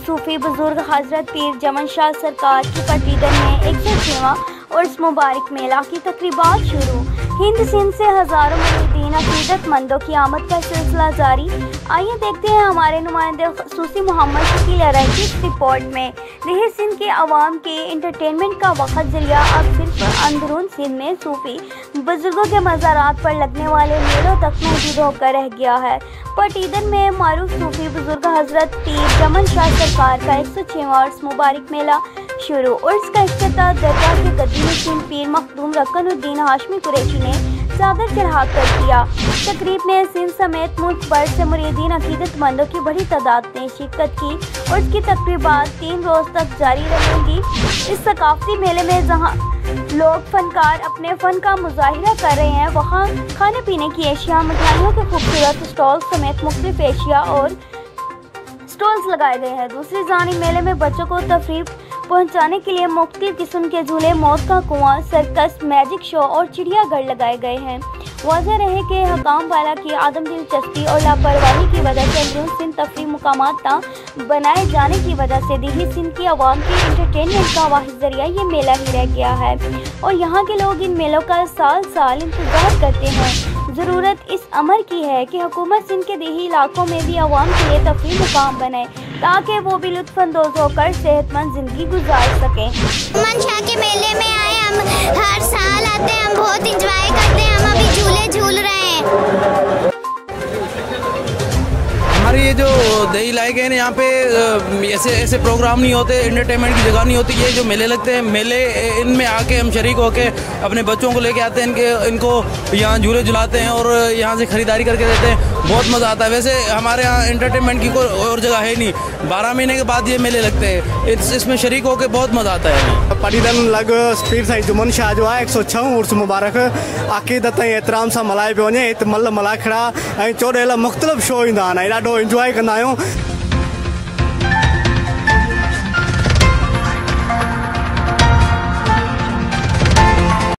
सूफी बुजुर्ग हजरत पीर जमन शाह सरकार की पटीदन में 106वां उर्स मुबारक मेला की तकरीबात शुरू। हिंद सिंध से हज़ारों मुरीदीन अकीदतमंदों की आमद का सिलसिला जारी। आइए देखते हैं हमारे नुमाइंदे खसूसी मोहम्मद शकील अरैनी की इस रिपोर्ट में। लेह सिंध के अवाम के इंटरटेनमेंट का वक़्त जरिया अब सिर्फ अंदरून सिंध में सूफी बुजुर्गों के मज़ारात पर लगने वाले मेलों तक महदूद होकर रह गया है। पटीदन में मारूफ सूफी बुजुर्ग हजरत पीर जमन शाह सरकार का 106वां उर्स मुबारक मेला शुरू। उर्स का इफ्तिताह दरगाह के गद्दी नशीन पीर मखदूम रकनुद्दीन हाशमी कुरैशी ने चादर चढ़ाकर किया। तकरीब में सिंध समेत मुल्क भर से मुरीदीन अकीदतमंदों की बड़ी तादाद ने शिरकत की। उर्स की तकरीबात 3 रोज तक जारी रहेंगी। इस सकाफती मेले में जहां लोग फनकार अपने फन का मुजाहिरा कर रहे हैं, वहाँ खाने पीने की एशिया, मिठाइयों के खूबसूरत स्टॉल समेत मुख्तलिफ एशिया और स्टॉल्स लगाए गए हैं। दूसरी जानिब मेले में बच्चों को तफरीह पहुंचाने के लिए मुख्तलिफ किस्म के झूले, मौत का कुआं, सर्कस, मैजिक शो और चिड़ियाघर लगाए गए हैं। वाज़ेह रहे कि हकाम वाला की आदम दिलचस्पी और लापरवाही की वजह से अंदरून सिंध तफरीह मुकामात न बनाए जाने की वजह से दिल्ली सिंध की आवाम के इंटरटेनमेंट का वाहिद जरिया ये मेला ही रह गया है और यहाँ के लोग इन मेलों का साल साल इंतजार करते हैं। ज़रूरत इस अमर की है कि हुकूमत सिंध के देही इलाकों में भी आवाम के लिए तफरीह मुकाम बनाए ताकि वो भी लुत्फ़अंदोज़ होकर सेहतमंद ज़िंदगी गुजार सकें। जमन शाह के मेले में आए, हम हर साल आते हैं, हम बहुत इंजॉय करते हैं, हम अभी झूले झूल रहे हैं। हमारे ये जो दही इलाके हैं यहाँ पे ऐसे प्रोग्राम नहीं होते, एंटरटेनमेंट की जगह नहीं होती। ये जो मेले लगते हैं, मेले इनमें आके हम शरीक होके अपने बच्चों को लेके आते हैं, इनको यहाँ झूले झुलाते हैं और यहाँ से ख़रीदारी करके देते हैं। बहुत मज़ा आता है। वैसे हमारे यहाँ एंटरटेनमेंट की कोई और जगह है नहीं। 12 महीने के बाद ये मेले लगते हैं, इसमें शरीक होके बहुत मज़ा आता है। पटीदन लग पीर साईं जमन शाह जो है 106 उर्स मुबारक अक़ीदत एहतराम से मल्हाए पियो वञे। हिते मल मला खड़ा ऐं चोॾहल मुख़्तलिफ़ शो ईंदा आहिनि, ॾाढो इंजॉय कंदा आहियूं।